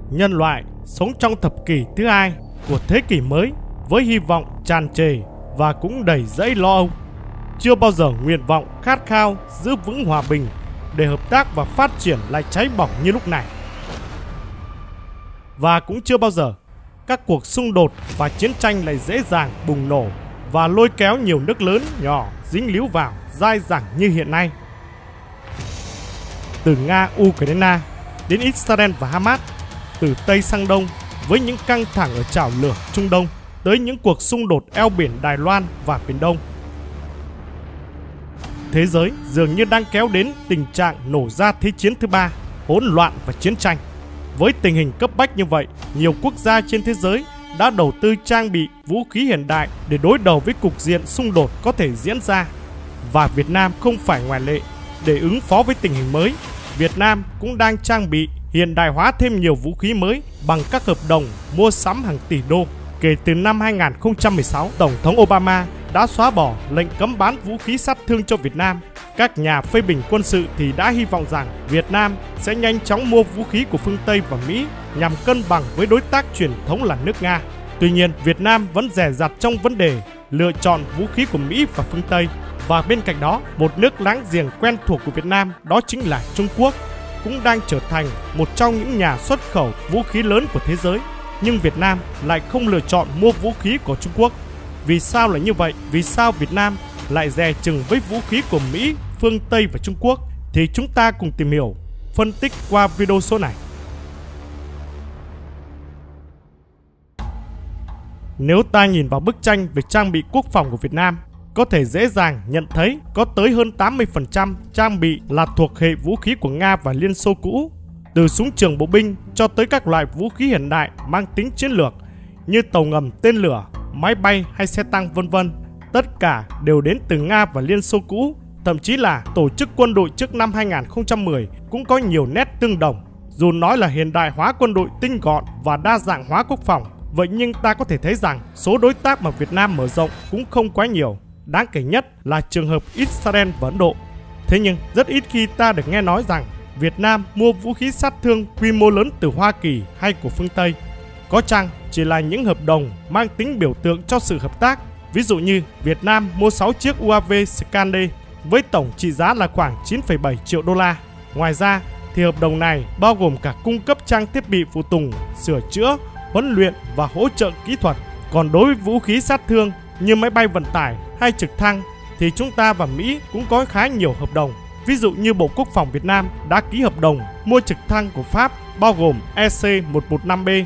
nhân loại sống trong thập kỷ thứ hai của thế kỷ mới với hy vọng tràn trề và cũng đầy dẫy lo âu. Chưa bao giờ nguyện vọng khát khao giữ vững hòa bình để hợp tác và phát triển lại cháy bỏng như lúc này. Và cũng chưa bao giờ các cuộc xung đột và chiến tranh lại dễ dàng bùng nổ và lôi kéo nhiều nước lớn nhỏ dính líu vào dai dẳng như hiện nay. Từ Nga, Ukraine đến Israel và Hamas, từ Tây sang Đông với những căng thẳng ở chảo lửa Trung Đông tới những cuộc xung đột eo biển Đài Loan và Biển Đông. Thế giới dường như đang kéo đến tình trạng nổ ra thế chiến thứ ba, hỗn loạn và chiến tranh. Với tình hình cấp bách như vậy, nhiều quốc gia trên thế giới đã đầu tư trang bị vũ khí hiện đại để đối đầu với cục diện xung đột có thể diễn ra. Và Việt Nam không phải ngoại lệ. Để ứng phó với tình hình mới, Việt Nam cũng đang trang bị hiện đại hóa thêm nhiều vũ khí mới bằng các hợp đồng mua sắm hàng tỷ đô. Kể từ năm 2016, Tổng thống Obama đã xóa bỏ lệnh cấm bán vũ khí sát thương cho Việt Nam. Các nhà phê bình quân sự thì đã hy vọng rằng Việt Nam sẽ nhanh chóng mua vũ khí của phương Tây và Mỹ nhằm cân bằng với đối tác truyền thống là nước Nga. Tuy nhiên, Việt Nam vẫn dè dặt trong vấn đề lựa chọn vũ khí của Mỹ và phương Tây. Và bên cạnh đó, một nước láng giềng quen thuộc của Việt Nam đó chính là Trung Quốc, cũng đang trở thành một trong những nhà xuất khẩu vũ khí lớn của thế giới. Nhưng Việt Nam lại không lựa chọn mua vũ khí của Trung Quốc. Vì sao lại như vậy? Vì sao Việt Nam lại dè chừng với vũ khí của Mỹ, phương Tây và Trung Quốc? Thì chúng ta cùng tìm hiểu, phân tích qua video số này. Nếu ta nhìn vào bức tranh về trang bị quốc phòng của Việt Nam, có thể dễ dàng nhận thấy có tới hơn 80% trang bị là thuộc hệ vũ khí của Nga và Liên Xô cũ. Từ súng trường bộ binh cho tới các loại vũ khí hiện đại mang tính chiến lược như tàu ngầm, tên lửa, máy bay hay xe tăng vân vân, tất cả đều đến từ Nga và Liên Xô cũ. Thậm chí là tổ chức quân đội trước năm 2010 cũng có nhiều nét tương đồng. Dù nói là hiện đại hóa quân đội tinh gọn và đa dạng hóa quốc phòng, vậy nhưng ta có thể thấy rằng số đối tác mà Việt Nam mở rộng cũng không quá nhiều. Đáng kể nhất là trường hợp Israel và Ấn Độ. Thế nhưng rất ít khi ta được nghe nói rằng Việt Nam mua vũ khí sát thương quy mô lớn từ Hoa Kỳ hay của phương Tây. Có chăng chỉ là những hợp đồng mang tính biểu tượng cho sự hợp tác. Ví dụ như Việt Nam mua 6 chiếc UAV Skyde với tổng trị giá là khoảng 9,7 triệu đô la. Ngoài ra thì hợp đồng này bao gồm cả cung cấp trang thiết bị phụ tùng, sửa chữa, huấn luyện và hỗ trợ kỹ thuật. Còn đối với vũ khí sát thương như máy bay vận tải hay trực thăng thì chúng ta và Mỹ cũng có khá nhiều hợp đồng. Ví dụ như Bộ Quốc phòng Việt Nam đã ký hợp đồng mua trực thăng của Pháp bao gồm EC-115B,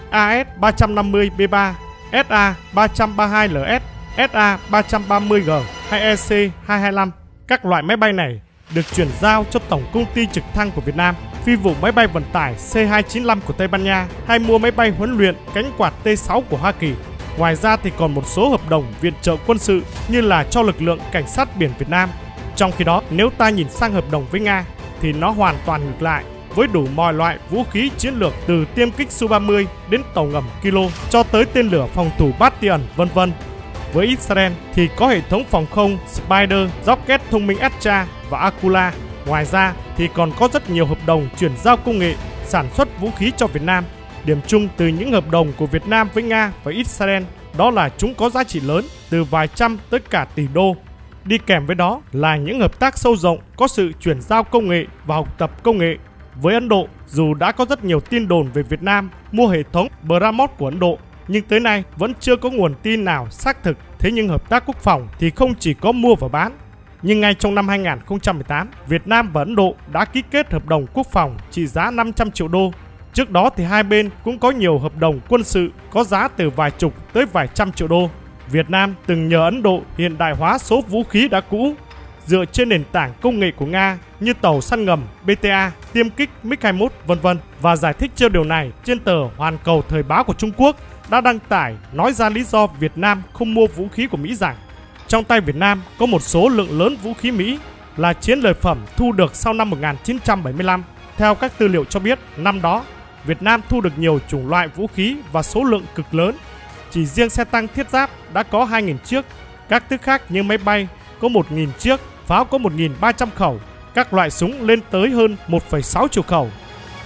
AS-350B3, SA-332LS, SA-330G hay EC-225. Các loại máy bay này được chuyển giao cho Tổng Công ty Trực thăng của Việt Nam, phi vụ máy bay vận tải C-295 của Tây Ban Nha hay mua máy bay huấn luyện cánh quạt T-6 của Hoa Kỳ. Ngoài ra thì còn một số hợp đồng viện trợ quân sự như là cho lực lượng cảnh sát biển Việt Nam. Trong khi đó, nếu ta nhìn sang hợp đồng với Nga thì nó hoàn toàn ngược lại, với đủ mọi loại vũ khí chiến lược từ tiêm kích Su-30 đến tàu ngầm Kilo cho tới tên lửa phòng thủ Bastion vân vân. Với Israel thì có hệ thống phòng không Spider, rocket thông minh Astra và Akula. Ngoài ra thì còn có rất nhiều hợp đồng chuyển giao công nghệ sản xuất vũ khí cho Việt Nam. Điểm chung từ những hợp đồng của Việt Nam với Nga và Israel đó là chúng có giá trị lớn, từ vài trăm tới cả tỷ đô. Đi kèm với đó là những hợp tác sâu rộng có sự chuyển giao công nghệ và học tập công nghệ. Với Ấn Độ, dù đã có rất nhiều tin đồn về Việt Nam mua hệ thống BrahMos của Ấn Độ, nhưng tới nay vẫn chưa có nguồn tin nào xác thực. Thế nhưng hợp tác quốc phòng thì không chỉ có mua và bán. Nhưng ngay trong năm 2018, Việt Nam và Ấn Độ đã ký kết hợp đồng quốc phòng trị giá 500 triệu đô. Trước đó thì hai bên cũng có nhiều hợp đồng quân sự có giá từ vài chục tới vài trăm triệu đô. Việt Nam từng nhờ Ấn Độ hiện đại hóa số vũ khí đã cũ dựa trên nền tảng công nghệ của Nga như tàu săn ngầm BTA, tiêm kích MiG-21 vân vân. Và giải thích cho điều này trên tờ Hoàn Cầu Thời báo của Trung Quốc đã đăng tải nói ra lý do Việt Nam không mua vũ khí của Mỹ rằng trong tay Việt Nam có một số lượng lớn vũ khí Mỹ là chiến lợi phẩm thu được sau năm 1975. Theo các tư liệu cho biết, năm đó Việt Nam thu được nhiều chủng loại vũ khí và số lượng cực lớn. Chỉ riêng xe tăng thiết giáp đã có 2.000 chiếc, các thứ khác như máy bay có 1.000 chiếc, pháo có 1.300 khẩu, các loại súng lên tới hơn 1,6 triệu khẩu.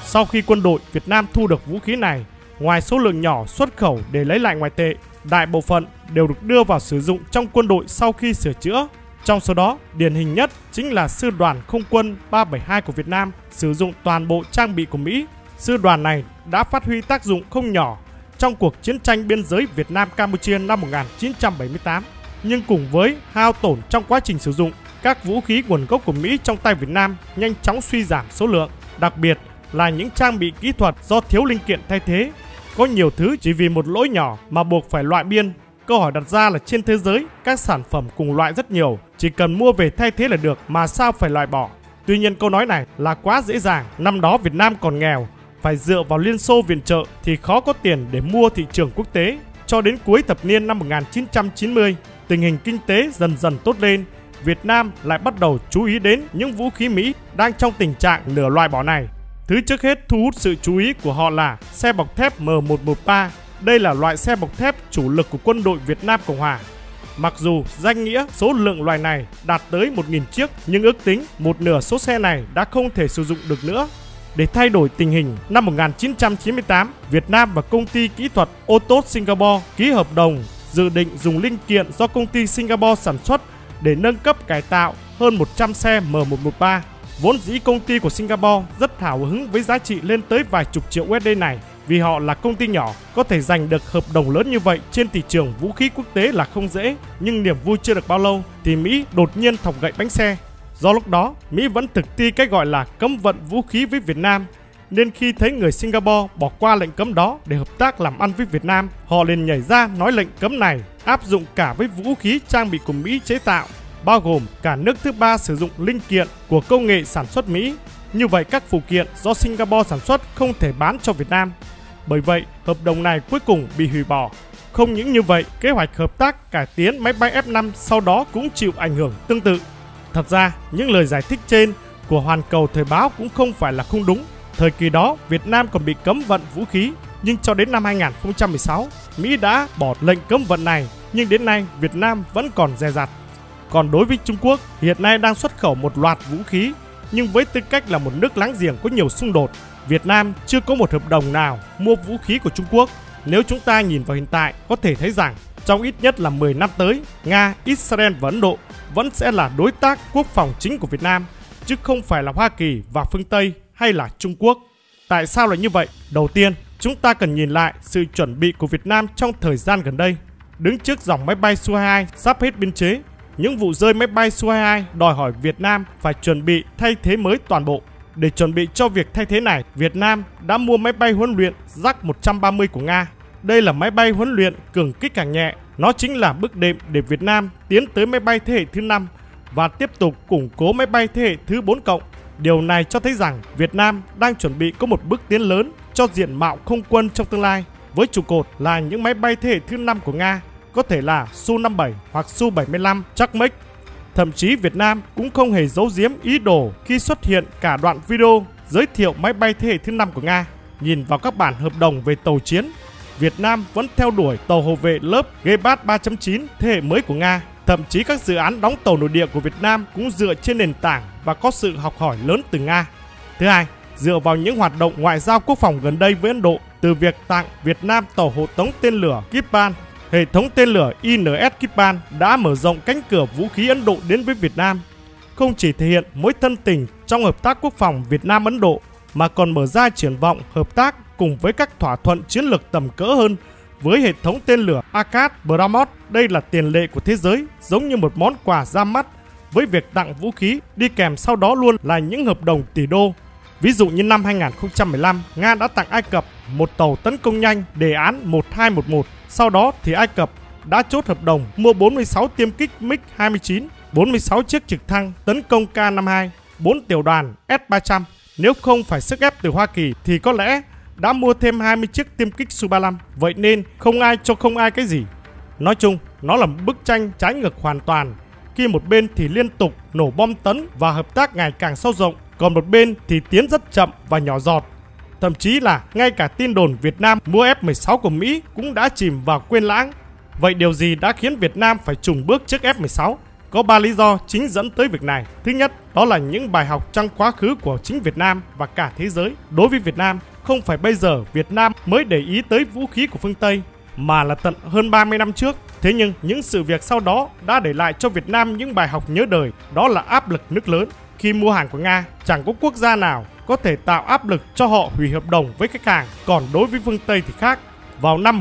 Sau khi quân đội Việt Nam thu được vũ khí này, ngoài số lượng nhỏ xuất khẩu để lấy lại ngoại tệ, đại bộ phận đều được đưa vào sử dụng trong quân đội sau khi sửa chữa. Trong số đó, điển hình nhất chính là Sư đoàn Không quân 372 của Việt Nam sử dụng toàn bộ trang bị của Mỹ. Sư đoàn này đã phát huy tác dụng không nhỏ trong cuộc chiến tranh biên giới Việt Nam-Campuchia năm 1978. Nhưng cùng với hao tổn trong quá trình sử dụng, các vũ khí nguồn gốc của Mỹ trong tay Việt Nam nhanh chóng suy giảm số lượng, đặc biệt là những trang bị kỹ thuật do thiếu linh kiện thay thế. Có nhiều thứ chỉ vì một lỗi nhỏ mà buộc phải loại biên. Câu hỏi đặt ra là trên thế giới, các sản phẩm cùng loại rất nhiều, chỉ cần mua về thay thế là được mà sao phải loại bỏ. Tuy nhiên câu nói này là quá dễ dàng, năm đó Việt Nam còn nghèo, phải dựa vào Liên Xô viện trợ thì khó có tiền để mua thị trường quốc tế. Cho đến cuối thập niên năm 1990, tình hình kinh tế dần dần tốt lên, Việt Nam lại bắt đầu chú ý đến những vũ khí Mỹ đang trong tình trạng nửa loại bỏ này. Thứ trước hết thu hút sự chú ý của họ là xe bọc thép M113. Đây là loại xe bọc thép chủ lực của quân đội Việt Nam Cộng Hòa. Mặc dù danh nghĩa số lượng loại này đạt tới 1.000 chiếc, nhưng ước tính một nửa số xe này đã không thể sử dụng được nữa. Để thay đổi tình hình, năm 1998, Việt Nam và công ty kỹ thuật Otos Singapore ký hợp đồng dự định dùng linh kiện do công ty Singapore sản xuất để nâng cấp cải tạo hơn 100 xe M113. Vốn dĩ công ty của Singapore rất hào hứng với giá trị lên tới vài chục triệu USD này, vì họ là công ty nhỏ, có thể giành được hợp đồng lớn như vậy trên thị trường vũ khí quốc tế là không dễ. Nhưng niềm vui chưa được bao lâu thì Mỹ đột nhiên thọc gậy bánh xe. Do lúc đó, Mỹ vẫn thực thi cái gọi là cấm vận vũ khí với Việt Nam, nên khi thấy người Singapore bỏ qua lệnh cấm đó để hợp tác làm ăn với Việt Nam, họ liền nhảy ra nói lệnh cấm này áp dụng cả với vũ khí trang bị của Mỹ chế tạo, bao gồm cả nước thứ ba sử dụng linh kiện của công nghệ sản xuất Mỹ. Như vậy các phụ kiện do Singapore sản xuất không thể bán cho Việt Nam. Bởi vậy, hợp đồng này cuối cùng bị hủy bỏ. Không những như vậy, kế hoạch hợp tác cải tiến máy bay F5 sau đó cũng chịu ảnh hưởng tương tự. Thật ra, những lời giải thích trên của Hoàn Cầu Thời báo cũng không phải là không đúng. Thời kỳ đó, Việt Nam còn bị cấm vận vũ khí, nhưng cho đến năm 2016, Mỹ đã bỏ lệnh cấm vận này, nhưng đến nay Việt Nam vẫn còn dè dặt. Còn đối với Trung Quốc, hiện nay đang xuất khẩu một loạt vũ khí, nhưng với tư cách là một nước láng giềng có nhiều xung đột, Việt Nam chưa có một hợp đồng nào mua vũ khí của Trung Quốc. Nếu chúng ta nhìn vào hiện tại, có thể thấy rằng trong ít nhất là 10 năm tới, Nga, Israel và Ấn Độ vẫn sẽ là đối tác quốc phòng chính của Việt Nam, chứ không phải là Hoa Kỳ và phương Tây hay là Trung Quốc. Tại sao lại như vậy? Đầu tiên, chúng ta cần nhìn lại sự chuẩn bị của Việt Nam trong thời gian gần đây. Đứng trước dòng máy bay Su-22 sắp hết biên chế, những vụ rơi máy bay Su-22 đòi hỏi Việt Nam phải chuẩn bị thay thế mới toàn bộ. Để chuẩn bị cho việc thay thế này, Việt Nam đã mua máy bay huấn luyện Jak-130 của Nga. Đây là máy bay huấn luyện cường kích hạng nhẹ. Nó chính là bước đệm để Việt Nam tiến tới máy bay thế hệ thứ 5 và tiếp tục củng cố máy bay thế hệ thứ 4+. Điều này cho thấy rằng Việt Nam đang chuẩn bị có một bước tiến lớn cho diện mạo không quân trong tương lai, với trụ cột là những máy bay thế hệ thứ 5 của Nga, có thể là Su-57 hoặc Su-75 Chakmec. Thậm chí Việt Nam cũng không hề giấu giếm ý đồ khi xuất hiện cả đoạn video giới thiệu máy bay thế hệ thứ 5 của Nga. Nhìn vào các bản hợp đồng về tàu chiến, Việt Nam vẫn theo đuổi tàu hộ vệ lớp Gepard 3.9 thế hệ mới của Nga. Thậm chí các dự án đóng tàu nội địa của Việt Nam cũng dựa trên nền tảng và có sự học hỏi lớn từ Nga. Thứ hai, dựa vào những hoạt động ngoại giao quốc phòng gần đây với Ấn Độ, từ việc tặng Việt Nam tàu hộ tống tên lửa Kipan, hệ thống tên lửa INS Kipan đã mở rộng cánh cửa vũ khí Ấn Độ đến với Việt Nam. Không chỉ thể hiện mối thân tình trong hợp tác quốc phòng Việt Nam-Ấn Độ, mà còn mở ra triển vọng hợp tác cùng với các thỏa thuận chiến lược tầm cỡ hơn với hệ thống tên lửa Akash BrahMos. Đây là tiền lệ của thế giới, giống như một món quà ra mắt, với việc tặng vũ khí đi kèm sau đó luôn là những hợp đồng tỷ đô. Ví dụ như năm 2015, Nga đã tặng Ai Cập một tàu tấn công nhanh đề án 1211. Sau đó thì Ai Cập đã chốt hợp đồng mua 46 tiêm kích MiG-29, 46 chiếc trực thăng tấn công K-52, 4 tiểu đoàn S-300. Nếu không phải sức ép từ Hoa Kỳ thì có lẽ đã mua thêm 20 chiếc tiêm kích Su-35. Vậy nên không ai cho không ai cái gì. Nói chung, nó là một bức tranh trái ngược hoàn toàn, khi một bên thì liên tục nổ bom tấn và hợp tác ngày càng sâu rộng, còn một bên thì tiến rất chậm và nhỏ giọt. Thậm chí là ngay cả tin đồn Việt Nam mua F-16 của Mỹ cũng đã chìm vào quên lãng. Vậy điều gì đã khiến Việt Nam phải chùng bước trước F-16? Có 3 lý do chính dẫn tới việc này. Thứ nhất, đó là những bài học trong quá khứ của chính Việt Nam và cả thế giới. Đối với Việt Nam, không phải bây giờ Việt Nam mới để ý tới vũ khí của phương Tây, mà là tận hơn 30 năm trước. Thế nhưng những sự việc sau đó đã để lại cho Việt Nam những bài học nhớ đời, đó là áp lực nước lớn. Khi mua hàng của Nga, chẳng có quốc gia nào có thể tạo áp lực cho họ hủy hợp đồng với khách hàng, còn đối với phương Tây thì khác. Vào năm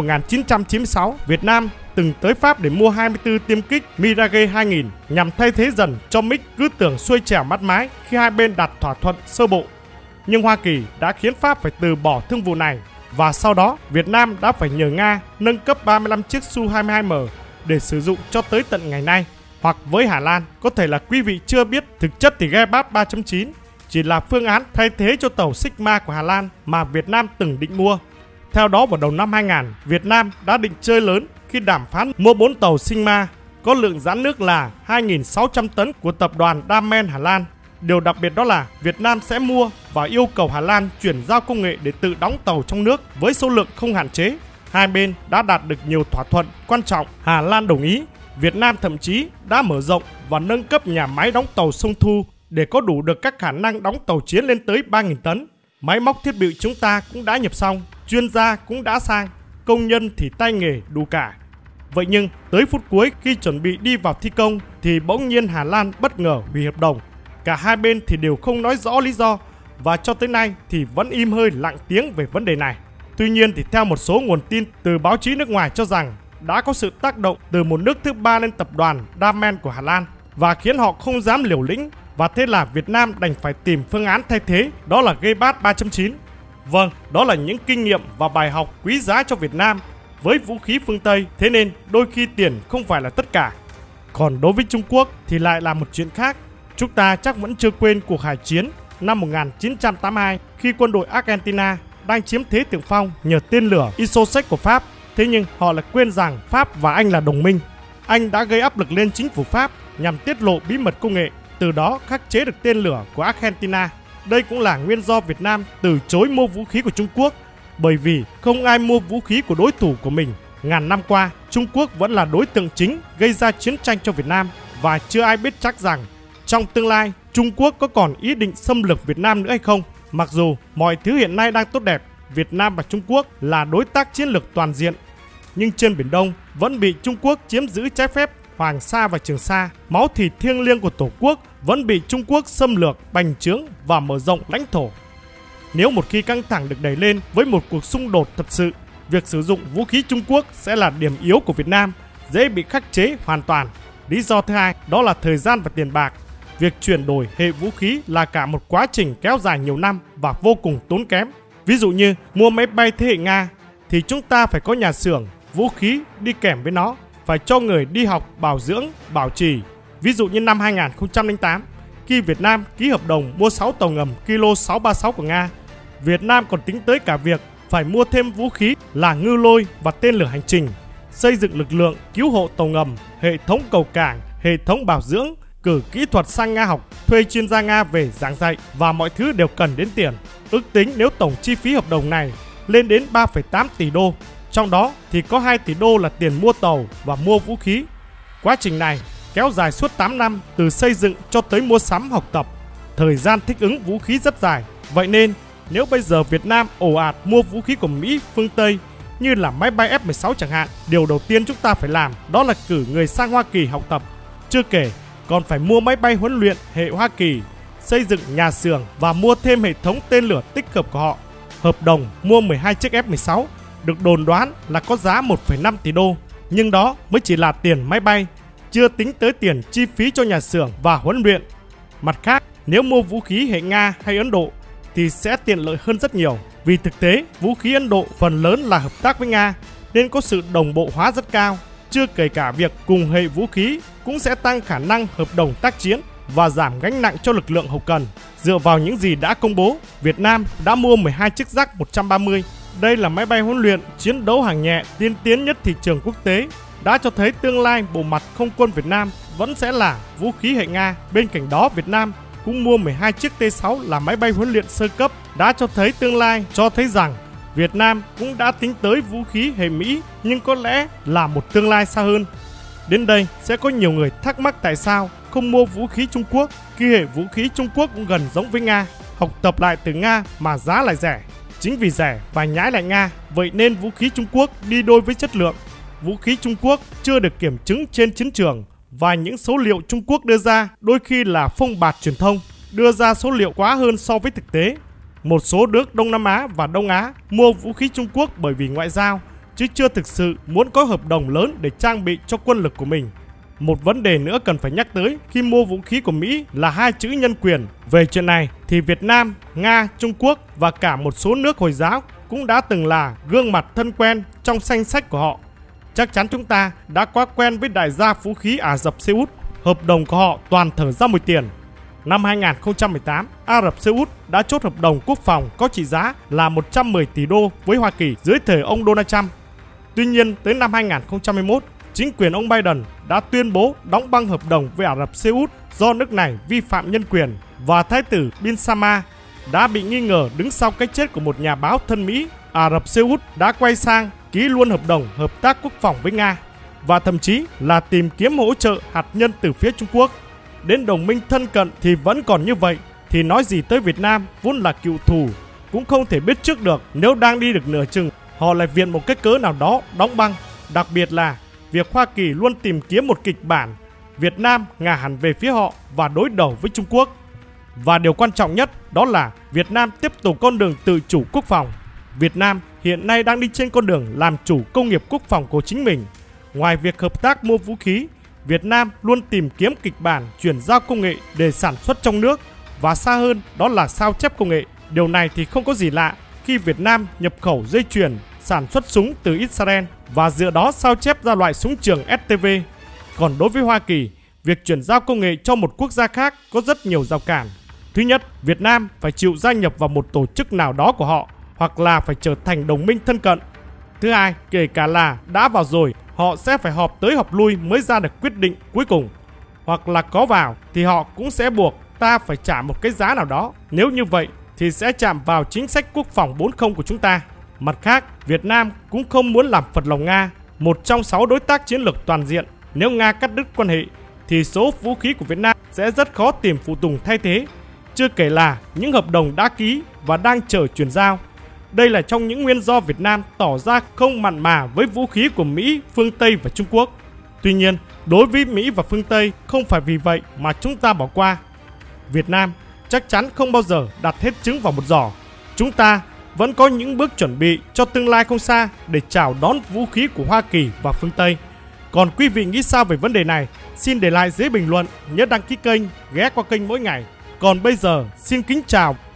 1996, Việt Nam từng tới Pháp để mua 24 tiêm kích Mirage 2000 nhằm thay thế dần cho MiG cứ tưởng xuôi chèo mắt mái khi hai bên đạt thỏa thuận sơ bộ. Nhưng Hoa Kỳ đã khiến Pháp phải từ bỏ thương vụ này, và sau đó Việt Nam đã phải nhờ Nga nâng cấp 35 chiếc Su-22M để sử dụng cho tới tận ngày nay. Hoặc với Hà Lan, có thể là quý vị chưa biết, thực chất thì Gepard 3.9 chỉ là phương án thay thế cho tàu Sigma của Hà Lan mà Việt Nam từng định mua. Theo đó, vào đầu năm 2000, Việt Nam đã định chơi lớn khi đàm phán mua 4 tàu Sigma có lượng giãn nước là 2.600 tấn của tập đoàn Damen Hà Lan. Điều đặc biệt đó là Việt Nam sẽ mua và yêu cầu Hà Lan chuyển giao công nghệ để tự đóng tàu trong nước với số lượng không hạn chế. Hai bên đã đạt được nhiều thỏa thuận quan trọng. Hà Lan đồng ý. Việt Nam thậm chí đã mở rộng và nâng cấp nhà máy đóng tàu sông Thu để có đủ được các khả năng đóng tàu chiến lên tới 3.000 tấn. Máy móc thiết bị chúng ta cũng đã nhập xong, chuyên gia cũng đã sang, công nhân thì tay nghề đủ cả. Vậy nhưng tới phút cuối khi chuẩn bị đi vào thi công thì bỗng nhiên Hà Lan bất ngờ hủy hợp đồng. Cả hai bên thì đều không nói rõ lý do và cho tới nay thì vẫn im hơi lặng tiếng về vấn đề này. Tuy nhiên thì theo một số nguồn tin từ báo chí nước ngoài cho rằng đã có sự tác động từ một nước thứ ba lên tập đoàn Damen của Hà Lan và khiến họ không dám liều lĩnh, và thế là Việt Nam đành phải tìm phương án thay thế, đó là Gepard 3.9. Vâng, đó là những kinh nghiệm và bài học quý giá cho Việt Nam với vũ khí phương Tây, thế nên đôi khi tiền không phải là tất cả. Còn đối với Trung Quốc thì lại là một chuyện khác. Chúng ta chắc vẫn chưa quên cuộc hải chiến năm 1982 khi quân đội Argentina đang chiếm thế thượng phong nhờ tên lửa Isosec của Pháp. Thế nhưng họ lại quên rằng Pháp và Anh là đồng minh. Anh đã gây áp lực lên chính phủ Pháp nhằm tiết lộ bí mật công nghệ, từ đó khắc chế được tên lửa của Argentina. Đây cũng là nguyên do Việt Nam từ chối mua vũ khí của Trung Quốc, bởi vì không ai mua vũ khí của đối thủ của mình. Ngàn năm qua, Trung Quốc vẫn là đối tượng chính gây ra chiến tranh cho Việt Nam, và chưa ai biết chắc rằng trong tương lai Trung Quốc có còn ý định xâm lược Việt Nam nữa hay không. Mặc dù mọi thứ hiện nay đang tốt đẹp, Việt Nam và Trung Quốc là đối tác chiến lược toàn diện, nhưng trên Biển Đông vẫn bị Trung Quốc chiếm giữ trái phép Hoàng Sa và Trường Sa. Máu thịt thiêng liêng của Tổ quốc vẫn bị Trung Quốc xâm lược, bành trướng và mở rộng lãnh thổ. Nếu một khi căng thẳng được đẩy lên với một cuộc xung đột thật sự, việc sử dụng vũ khí Trung Quốc sẽ là điểm yếu của Việt Nam, dễ bị khắc chế hoàn toàn. Lý do thứ hai đó là thời gian và tiền bạc. Việc chuyển đổi hệ vũ khí là cả một quá trình kéo dài nhiều năm và vô cùng tốn kém. Ví dụ như mua máy bay thế hệ Nga thì chúng ta phải có nhà xưởng, vũ khí đi kèm với nó, phải cho người đi học, bảo dưỡng, bảo trì. Ví dụ như năm 2008, khi Việt Nam ký hợp đồng mua 6 tàu ngầm Kilo 636 của Nga, Việt Nam còn tính tới cả việc phải mua thêm vũ khí là ngư lôi và tên lửa hành trình, xây dựng lực lượng cứu hộ tàu ngầm, hệ thống cầu cảng, hệ thống bảo dưỡng, cử kỹ thuật sang Nga học, thuê chuyên gia Nga về giảng dạy, và mọi thứ đều cần đến tiền. Ước tính nếu tổng chi phí hợp đồng này lên đến 3,8 tỷ đô, trong đó thì có 2 tỷ đô là tiền mua tàu và mua vũ khí. Quá trình này kéo dài suốt 8 năm, từ xây dựng cho tới mua sắm, học tập. Thời gian thích ứng vũ khí rất dài. Vậy nên nếu bây giờ Việt Nam ồ ạt mua vũ khí của Mỹ, phương Tây như là máy bay F-16 chẳng hạn, điều đầu tiên chúng ta phải làm đó là cử người sang Hoa Kỳ học tập. Chưa kể còn phải mua máy bay huấn luyện hệ Hoa Kỳ, xây dựng nhà xưởng và mua thêm hệ thống tên lửa tích hợp của họ. Hợp đồng mua 12 chiếc F-16 được đồn đoán là có giá 1,5 tỷ đô, nhưng đó mới chỉ là tiền máy bay, chưa tính tới tiền chi phí cho nhà xưởng và huấn luyện. Mặt khác, nếu mua vũ khí hệ Nga hay Ấn Độ thì sẽ tiện lợi hơn rất nhiều, vì thực tế vũ khí Ấn Độ phần lớn là hợp tác với Nga nên có sự đồng bộ hóa rất cao. Chưa kể cả việc cùng hệ vũ khí cũng sẽ tăng khả năng hợp đồng tác chiến và giảm gánh nặng cho lực lượng hậu cần. Dựa vào những gì đã công bố, Việt Nam đã mua 12 chiếc Yak 130. Đây là máy bay huấn luyện chiến đấu hạng nhẹ tiên tiến nhất thị trường quốc tế, đã cho thấy tương lai bộ mặt không quân Việt Nam vẫn sẽ là vũ khí hệ Nga. Bên cạnh đó, Việt Nam cũng mua 12 chiếc T-6 là máy bay huấn luyện sơ cấp, đã cho thấy tương lai, cho thấy rằng Việt Nam cũng đã tính tới vũ khí hệ Mỹ, nhưng có lẽ là một tương lai xa hơn. Đến đây sẽ có nhiều người thắc mắc tại sao không mua vũ khí Trung Quốc khi hệ vũ khí Trung Quốc cũng gần giống với Nga, học tập lại từ Nga mà giá lại rẻ. Chính vì rẻ và nhái lại Nga, vậy nên vũ khí Trung Quốc đi đôi với chất lượng. Vũ khí Trung Quốc chưa được kiểm chứng trên chiến trường và những số liệu Trung Quốc đưa ra đôi khi là phông bạt truyền thông, đưa ra số liệu quá hơn so với thực tế. Một số nước Đông Nam Á và Đông Á mua vũ khí Trung Quốc bởi vì ngoại giao, chứ chưa thực sự muốn có hợp đồng lớn để trang bị cho quân lực của mình. Một vấn đề nữa cần phải nhắc tới khi mua vũ khí của Mỹ là hai chữ nhân quyền. Về chuyện này thì Việt Nam, Nga, Trung Quốc và cả một số nước Hồi giáo cũng đã từng là gương mặt thân quen trong danh sách của họ. Chắc chắn chúng ta đã quá quen với đại gia vũ khí Ả Rập Xê Út, hợp đồng của họ toàn thở ra mùi tiền. Năm 2018, Ả Rập Xê Út đã chốt hợp đồng quốc phòng có trị giá là 110 tỷ đô với Hoa Kỳ dưới thời ông Donald Trump. Tuy nhiên, tới năm 2021, chính quyền ông Biden đã tuyên bố đóng băng hợp đồng với Ả Rập Xê Út do nước này vi phạm nhân quyền, và Thái tử Bin Salman đã bị nghi ngờ đứng sau cái chết của một nhà báo thân Mỹ. Ả Rập Xê Út đã quay sang ký luôn hợp đồng hợp tác quốc phòng với Nga và thậm chí là tìm kiếm hỗ trợ hạt nhân từ phía Trung Quốc. Đến đồng minh thân cận thì vẫn còn như vậy, thì nói gì tới Việt Nam vốn là cựu thù, cũng không thể biết trước được nếu đang đi được nửa chừng họ lại viện một cái cớ nào đó đóng băng. Đặc biệt là việc Hoa Kỳ luôn tìm kiếm một kịch bản Việt Nam ngả hẳn về phía họ và đối đầu với Trung Quốc. Và điều quan trọng nhất đó là Việt Nam tiếp tục con đường tự chủ quốc phòng. Việt Nam hiện nay đang đi trên con đường làm chủ công nghiệp quốc phòng của chính mình. Ngoài việc hợp tác mua vũ khí, Việt Nam luôn tìm kiếm kịch bản chuyển giao công nghệ để sản xuất trong nước, và xa hơn đó là sao chép công nghệ. Điều này thì không có gì lạ khi Việt Nam nhập khẩu dây chuyền sản xuất súng từ Israel và dựa đó sao chép ra loại súng trường STV. Còn đối với Hoa Kỳ, việc chuyển giao công nghệ cho một quốc gia khác có rất nhiều rào cản. Thứ nhất, Việt Nam phải chịu gia nhập vào một tổ chức nào đó của họ, hoặc là phải trở thành đồng minh thân cận. Thứ hai, kể cả là đã vào rồi, họ sẽ phải họp tới họp lui mới ra được quyết định cuối cùng. Hoặc là có vào thì họ cũng sẽ buộc ta phải trả một cái giá nào đó. Nếu như vậy thì sẽ chạm vào chính sách quốc phòng 4.0 của chúng ta. Mặt khác, Việt Nam cũng không muốn làm phật lòng Nga, một trong 6 đối tác chiến lược toàn diện. Nếu Nga cắt đứt quan hệ thì số vũ khí của Việt Nam sẽ rất khó tìm phụ tùng thay thế, chưa kể là những hợp đồng đã ký và đang chờ chuyển giao. Đây là trong những nguyên do Việt Nam tỏ ra không mặn mà với vũ khí của Mỹ, phương Tây và Trung Quốc. Tuy nhiên, đối với Mỹ và phương Tây không phải vì vậy mà chúng ta bỏ qua. Việt Nam chắc chắn không bao giờ đặt hết trứng vào một giỏ. Chúng ta vẫn có những bước chuẩn bị cho tương lai không xa để chào đón vũ khí của Hoa Kỳ và phương Tây. Còn quý vị nghĩ sao về vấn đề này? Xin để lại dưới bình luận, nhớ đăng ký kênh, ghé qua kênh mỗi ngày. Còn bây giờ, xin kính chào